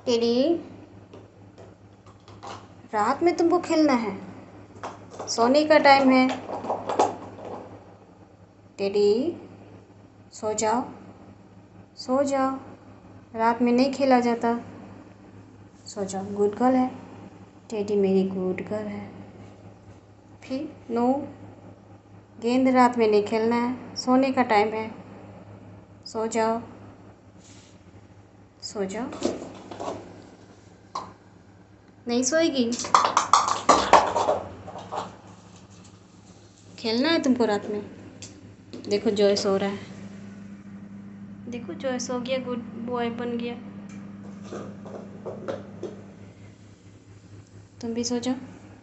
Teddy, रात में तुमको खेलना है, सोने का टाइम है। टेडी, सो जाओ, सो जाओ, रात में नहीं खेला जाता। सो जाओ, गुड गर्ल है टेडी, मेरी गुड गर्ल है। फिर नो, गेंद रात में नहीं खेलना है, सोने का टाइम है। सो जाओ, सो जाओ। नहीं सोएगी? खेलना है तुमको रात में। देखो जॉय सो रहा है, देखो जॉय सो गया, गुड बॉय बन गया। तुम भी सो जाओ,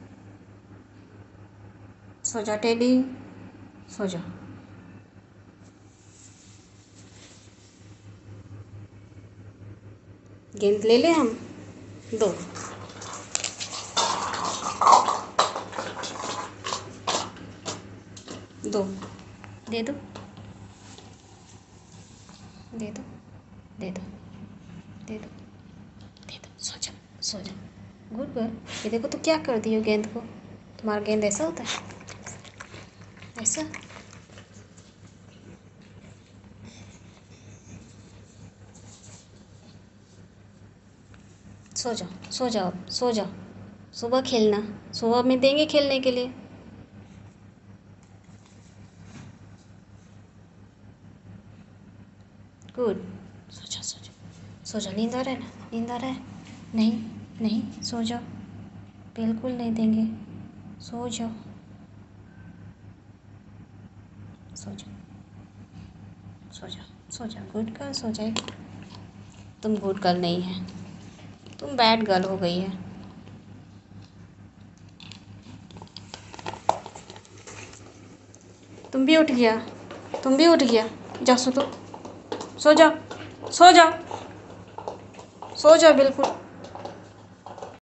सो जाओ टेडी, सो जाओ। गेंद ले ले हम, दो। दो, दे दो, दे दो, दे दो, दे दो, दे दो, सो जाओ, सो जाओ, गुड गर्ल। ये देखो तो क्या कर दी हो गेंद को। तुम्हारा गेंद ऐसा होता है, ऐसा। सो जाओ, सो जाओ, सो जाओ। सुबह खेलना, सुबह में देंगे खेलने के लिए। गुड, सो जाओ, सो जाओ, सो जाओ। नींद आ रहा है ना, नींद आ रहा है? नहीं, नहीं, सो जाओ, बिल्कुल नहीं देंगे। सो जाओ, सो जाओ, सो जाओ, सो जाओ, गुड गर्ल, सो जाए। तुम गुड गर्ल नहीं है, तुम बैड गर्ल हो गई है। तुम भी उठ गया, तुम भी उठ गया। जाओ सो, तो सो जाओ, सो जाओ, सो जाओ बिल्कुल।